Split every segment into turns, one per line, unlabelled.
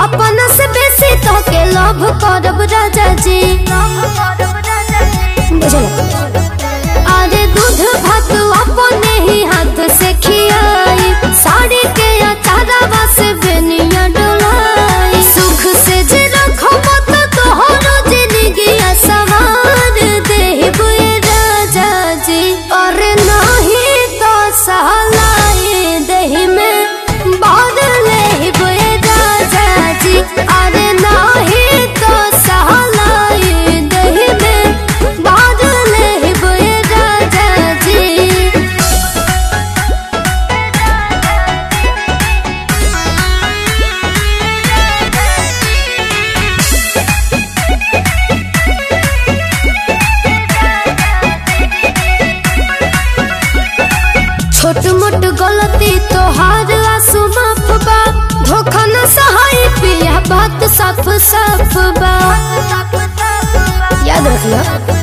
अपन से बेसी तो के लव करब राजा जी। अरे दूध भात अपने ही हाथ से खियाई, साड़ी के अचारवा से बेनिया डोलाई। सुख से जे रखब तो तोहरो जिंदगी सवार देब राजा जी। और नहीं तो सहलाई देहि में बांध लेब राजा जी। अरे नहीं तो सहलाई देहि में बांध लेब राजा जी। छोट मोट गलती तोहार आंसू माफ बा, धोखा न सहाय पिया बात साफ साफ बा। याद रखियो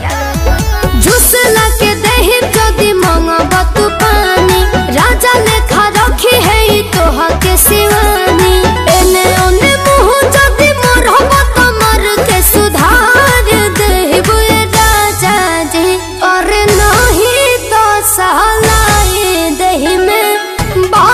झुसला के देहि जदि मांगब तू पानी, राजा लेखा रखी है तोहा के शिवानी। एने ओने मुँह जदि मोरब तो मर के सुधार देब राजा जी। और नहीं तो सहलाई देहि में